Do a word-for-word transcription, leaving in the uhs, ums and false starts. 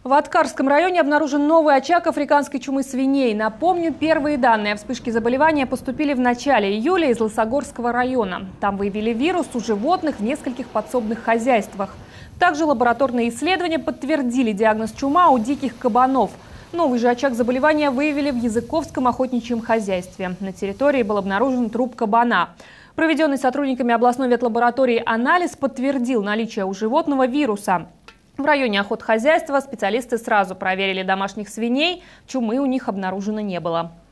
В Аткарском районе обнаружен новый очаг африканской чумы свиней. Напомню, первые данные о вспышке заболевания поступили в начале июля из Лысогорского района. Там выявили вирус у животных в нескольких подсобных хозяйствах. Также лабораторные исследования подтвердили диагноз чума у диких кабанов. Новый же очаг заболевания выявили в Языковском охотничьем хозяйстве. На территории был обнаружен труп кабана. Проведенный сотрудниками областной ветлаборатории анализ подтвердил наличие у животного вируса. В районе охотхозяйства специалисты сразу проверили домашних свиней. Чумы у них обнаружено не было.